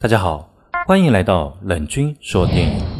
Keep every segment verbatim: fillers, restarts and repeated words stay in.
大家好，欢迎来到冷军说电影。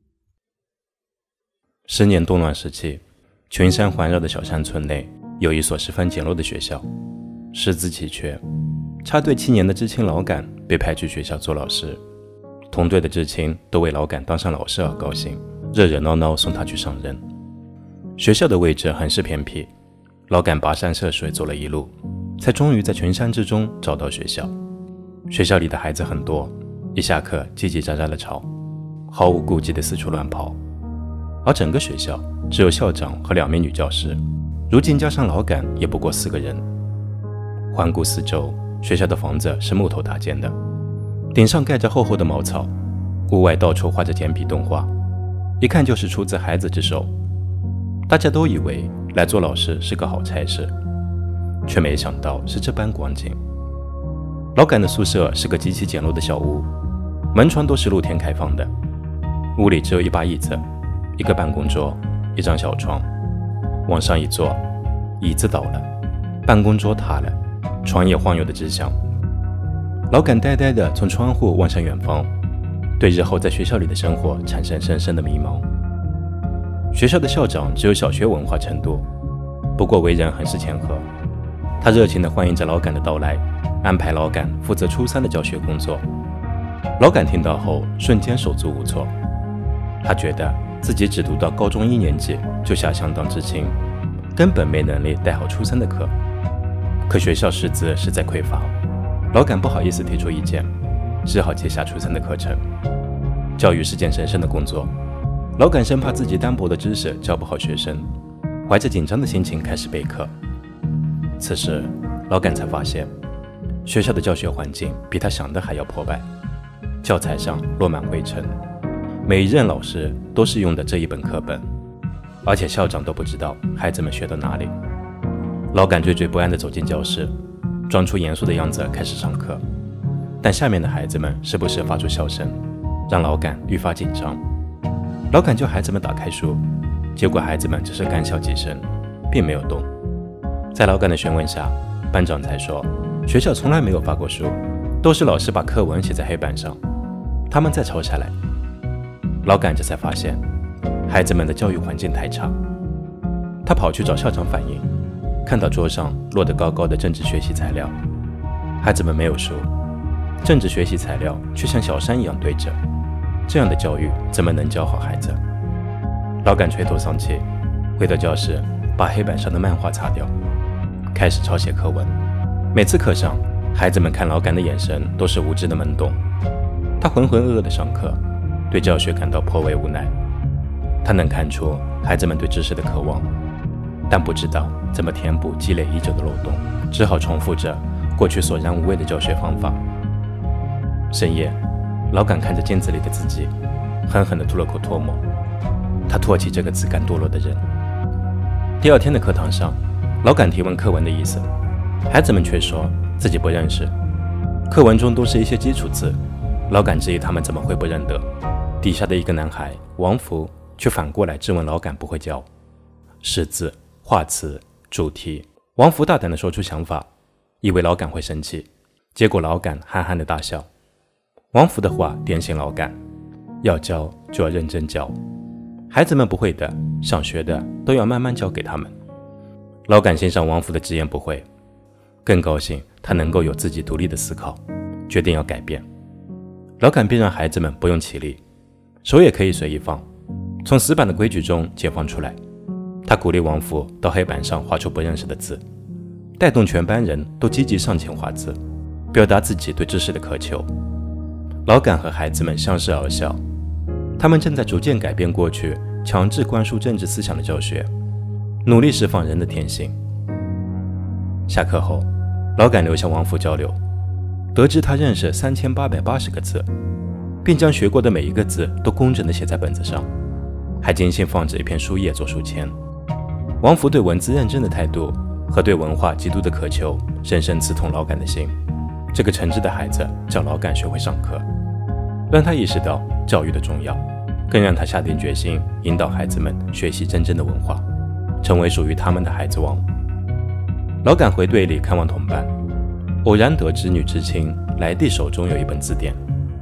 十年动乱时期，群山环绕的小山村内有一所十分简陋的学校，师资奇缺。插队七年的知青老杆被派去学校做老师，同队的知青都为老杆当上老师而高兴，热热闹闹送他去上任。学校的位置很是偏僻，老杆跋山涉水走了一路，才终于在群山之中找到学校。学校里的孩子很多，一下课叽叽喳喳的吵，毫无顾忌的四处乱跑。而整个学校只有校长和两名女教师，如今加上老杆也不过四个人。环顾四周，学校的房子是木头搭建的，顶上盖着厚厚的茅草，屋外到处画着简笔动画，一看就是出自孩子之手。大家都以为来做老师是个好差事，却没想到是这般光景。老杆的宿舍是个极其简陋的小屋，门窗都是露天开放的，屋里只有一把椅子，一个办公桌，一张小床，往上一坐，椅子倒了，办公桌塌了，床也晃悠的直响。老杆呆呆地从窗户望向远方，对日后在学校里的生活产生深深的迷茫。学校的校长只有小学文化程度，不过为人很是谦和，他热情地欢迎着老杆的到来，安排老杆负责初三的教学工作。老杆听到后瞬间手足无措，他觉得自己只读到高中一年级就下乡当知青，根本没能力带好初三的课。可学校师资实在匮乏，老杆不好意思提出意见，只好接下初三的课程。教育是件神圣的工作，老杆生怕自己单薄的知识教不好学生，怀着紧张的心情开始备课。此时老杆才发现，学校的教学环境比他想的还要破败，教材上落满灰尘，每一任老师都是用的这一本课本，而且校长都不知道孩子们学到哪里。老杆惴惴不安地走进教室，装出严肃的样子开始上课，但下面的孩子们时不时发出笑声，让老杆愈发紧张。老杆叫孩子们打开书，结果孩子们只是干笑几声，并没有动。在老杆的询问下，班长才说学校从来没有发过书，都是老师把课文写在黑板上，他们再抄下来。老杆这才发现孩子们的教育环境太差，他跑去找校长反映，看到桌上摞得高高的政治学习材料，孩子们没有书，政治学习材料却像小山一样堆着，这样的教育怎么能教好孩子？老杆垂头丧气，回到教室把黑板上的漫画擦掉，开始抄写课文。每次课上，孩子们看老杆的眼神都是无知的懵懂。他浑浑噩噩地上课，对教学感到颇为无奈。他能看出孩子们对知识的渴望，但不知道怎么填补积累已久的漏洞，只好重复着过去索然无味的教学方法。深夜，老杆看着镜子里的自己，狠狠地吐了口唾沫。他唾弃这个自甘堕落的人。第二天的课堂上，老杆提问课文的意思，孩子们却说自己不认识。课文中都是一些基础字，老杆质疑他们怎么会不认得。底下的一个男孩王福却反过来质问老杆不会教识字、画词、主题。王福大胆地说出想法，以为老杆会生气，结果老杆憨憨地大笑。王福的话点醒老杆，要教就要认真教，孩子们不会的、想学的都要慢慢教给他们。老杆欣赏王福的直言不讳，更高兴他能够有自己独立的思考，决定要改变。老杆便让孩子们不用起立，手也可以随意放，从死板的规矩中解放出来。他鼓励王福到黑板上画出不认识的字，带动全班人都积极上前画字，表达自己对知识的渴求。老杆和孩子们相视而笑，他们正在逐渐改变过去强制灌输政治思想的教学，努力释放人的天性。下课后，老杆留下王福交流，得知他认识三千八百八十个字，并将学过的每一个字都工整地写在本子上，还精心放置一片书页做书签。王福对文字认真的态度和对文化极度的渴求，深深刺痛老杆的心。这个诚挚的孩子叫老杆学会上课，让他意识到教育的重要，更让他下定决心引导孩子们学习真正的文化，成为属于他们的孩子王。老杆回队里看望同伴，偶然得知女知青来弟手中有一本字典，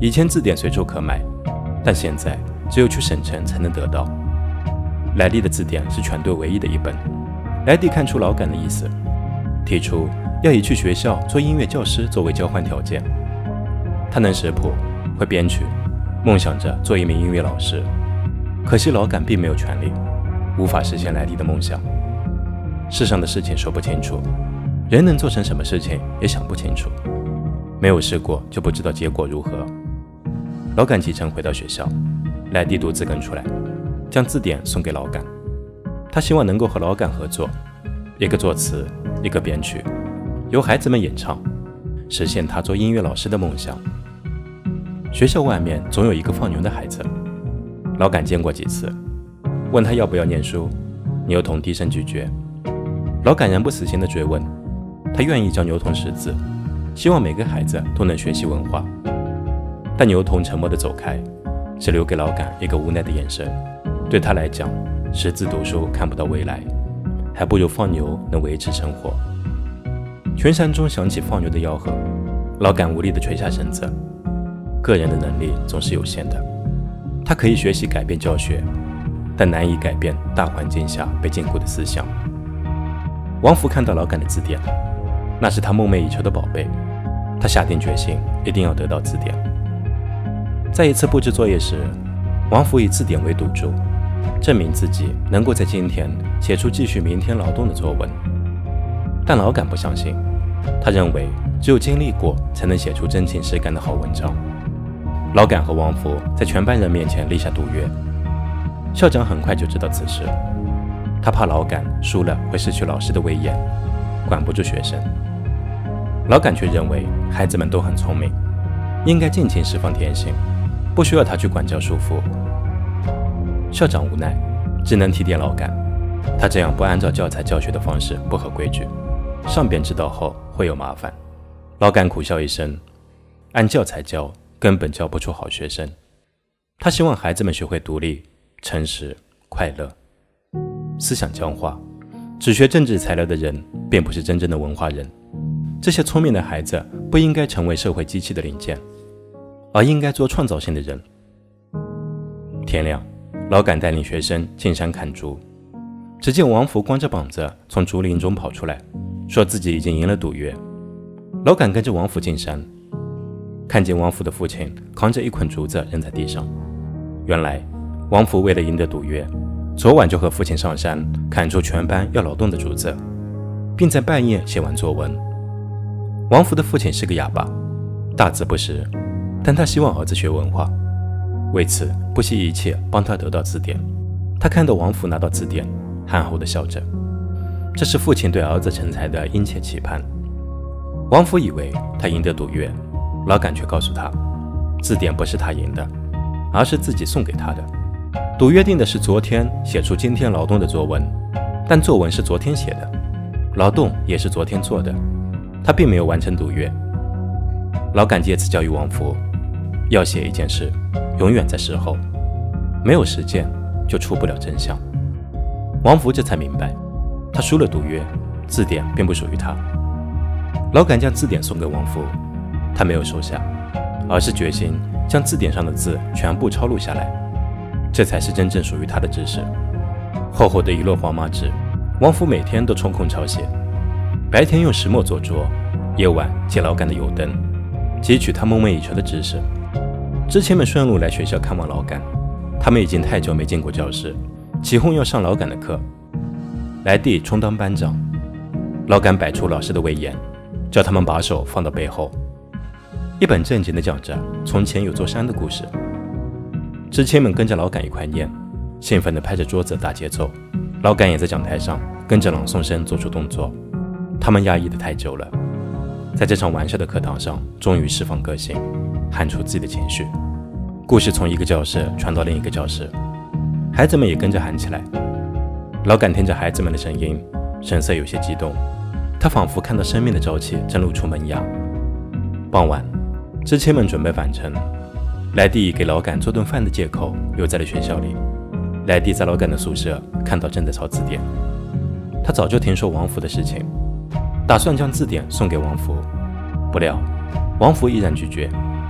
以前字典随处可买，但现在只有去省城才能得到。莱蒂的字典是全队唯一的一本。莱蒂看出老感的意思，提出要以去学校做音乐教师作为交换条件。他能识谱，会编曲，梦想着做一名音乐老师。可惜老感并没有权利，无法实现莱蒂的梦想。世上的事情说不清楚，人能做成什么事情也想不清楚，没有试过就不知道结果如何。老感启程回到学校，莱蒂独自跟出来，将字典送给老感。他希望能够和老感合作，一个作词，一个编曲，由孩子们演唱，实现他做音乐老师的梦想。学校外面总有一个放牛的孩子，老感见过几次，问他要不要念书，牛童低声拒绝。老感仍不死心地追问，他愿意教牛童识字，希望每个孩子都能学习文化。但牛童沉默地走开，只留给老感一个无奈的眼神。对他来讲，识字读书看不到未来，还不如放牛能维持生活。群山中响起放牛的吆喝，老感无力地垂下身子。个人的能力总是有限的，他可以学习改变教学，但难以改变大环境下被禁锢的思想。王福看到老感的字典，那是他梦寐以求的宝贝，他下定决心一定要得到字典。在一次布置作业时，王福以字典为赌注，证明自己能够在今天写出继续明天劳动的作文。但老感不相信，他认为只有经历过才能写出真情实感的好文章。老感和王福在全班人面前立下赌约，校长很快就知道此事，他怕老感输了会失去老师的威严，管不住学生。老感却认为孩子们都很聪明，应该尽情释放天性，不需要他去管教束缚。校长无奈，只能提点老感，他这样不按照教材教学的方式不合规矩，上边知道后会有麻烦。老感苦笑一声，按教材教根本教不出好学生。他希望孩子们学会独立、诚实、快乐。思想僵化，只学政治材料的人并不是真正的文化人。这些聪明的孩子不应该成为社会机器的零件，而应该做创造性的人。天亮，老感带领学生进山砍竹，只见王福光着膀子从竹林中跑出来，说自己已经赢了赌约。老感跟着王福进山，看见王福的父亲扛着一捆竹子扔在地上。原来王福为了赢得赌约，昨晚就和父亲上山砍出全班要劳动的竹子，并在半夜写完作文。王福的父亲是个哑巴，大字不识，但他希望儿子学文化，为此不惜一切帮他得到字典。他看到王福拿到字典，憨厚地笑着，这是父亲对儿子成才的殷切期盼。王福以为他赢得赌约，老感却告诉他，字典不是他赢的，而是自己送给他的。赌约定的是昨天写出今天劳动的作文，但作文是昨天写的，劳动也是昨天做的，他并没有完成赌约。老感借此教育王福，要写一件事，永远在事后，没有实践就出不了真相。王福这才明白，他输了赌约，字典并不属于他。老感将字典送给王福，他没有收下，而是决心将字典上的字全部抄录下来，这才是真正属于他的知识。厚厚的一摞黄麻纸，王福每天都抽空抄写，白天用石墨做桌，夜晚借老感的油灯，汲取他梦寐以求的知识。知青们顺路来学校看望老感，他们已经太久没进过教室，起哄要上老感的课。莱蒂充当班长，老感摆出老师的威严，叫他们把手放到背后，一本正经地讲着从前有座山的故事。知青们跟着老感一块念，兴奋地拍着桌子打节奏。老感也在讲台上跟着朗诵声做出动作。他们压抑得太久了，在这场玩笑的课堂上，终于释放个性，喊出自己的情绪。故事从一个教室传到另一个教室，孩子们也跟着喊起来。老感听着孩子们的声音，神色有些激动，他仿佛看到生命的朝气正露出萌芽。傍晚，知青们准备返程，莱蒂以给老感做顿饭的借口留在了学校里。莱蒂在老感的宿舍看到正在抄字典，他早就听说王福的事情，打算将字典送给王福，不料王福依然拒绝。他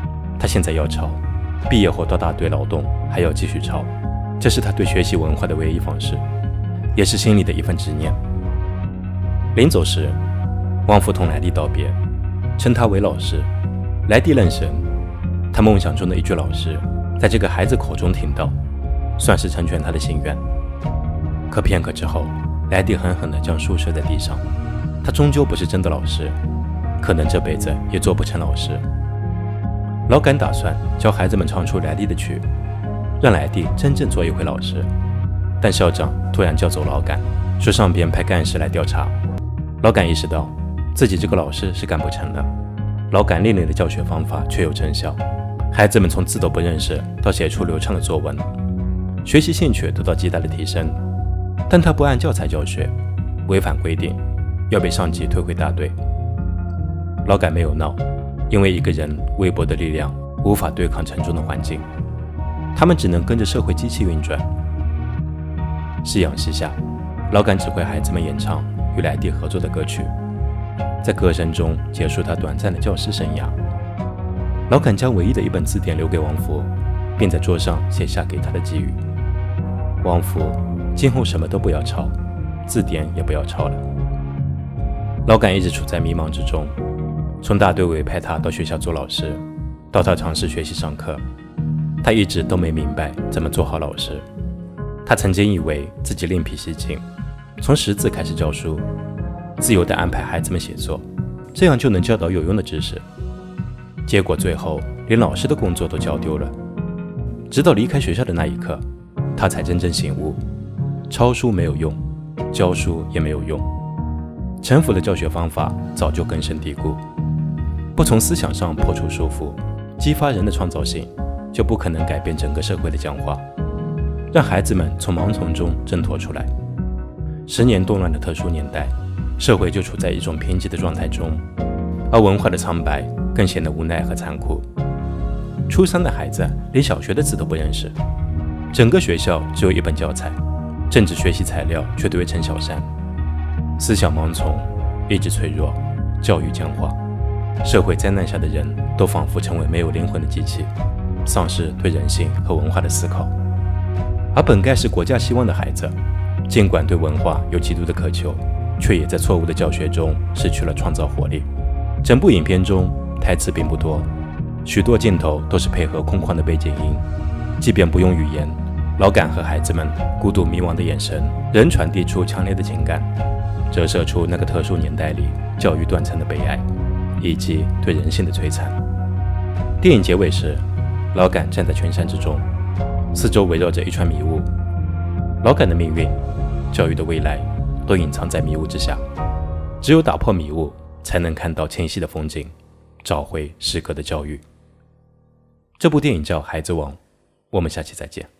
他现在要抄，毕业后到大队劳动还要继续抄，这是他对学习文化的唯一方式，也是心里的一份执念。临走时，汪父同莱蒂道别，称他为老师。莱蒂愣神，他梦想中的一句老师，在这个孩子口中听到，算是成全他的心愿。可片刻之后，莱蒂狠狠地将书摔在地上。他终究不是真的老师，可能这辈子也做不成老师。老杆打算教孩子们唱出莱蒂的曲，让莱蒂真正做一回老师。但校长突然叫走老杆，说上边派干事来调查。老杆意识到自己这个老师是干不成了。老杆另类的教学方法却有成效，孩子们从字都不认识到写出流畅的作文，学习兴趣得到极大的提升。但他不按教材教学，违反规定，要被上级推回大队。老杆没有闹，因为一个人微薄的力量无法对抗沉重的环境，他们只能跟着社会机器运转。夕阳西下，老杆指挥孩子们演唱与莱蒂合作的歌曲，在歌声中结束他短暂的教师生涯。老杆将唯一的一本字典留给王福，并在桌上写下给他的寄语：王福，今后什么都不要抄，字典也不要抄了。老杆一直处在迷茫之中，从大队委派他到学校做老师，到他尝试学习上课，他一直都没明白怎么做好老师。他曾经以为自己另辟蹊径，从识字开始教书，自由地安排孩子们写作，这样就能教导有用的知识。结果最后连老师的工作都教丢了。直到离开学校的那一刻，他才真正醒悟，抄书没有用，教书也没有用。陈腐的教学方法早就根深蒂固，不从思想上破除束缚，激发人的创造性，就不可能改变整个社会的僵化，让孩子们从盲从中挣脱出来。十年动乱的特殊年代，社会就处在一种贫瘠的状态中，而文化的苍白更显得无奈和残酷。初三的孩子连小学的字都不认识，整个学校只有一本教材，政治学习材料却堆成小山。思想盲从，意志脆弱，教育僵化，社会灾难下的人都仿佛成为没有灵魂的机器，丧失对人性和文化的思考。而本该是国家希望的孩子，尽管对文化有极度的渴求，却也在错误的教学中失去了创造活力。整部影片中台词并不多，许多镜头都是配合空旷的背景音，即便不用语言，老杆和孩子们孤独迷茫的眼神仍传递出强烈的情感，折射出那个特殊年代里教育断层的悲哀，以及对人性的摧残。电影结尾时，老杆站在群山之中，四周围绕着一串迷雾。老杆的命运，教育的未来，都隐藏在迷雾之下。只有打破迷雾，才能看到清晰的风景，找回诗歌的教育。这部电影叫《孩子王》，我们下期再见。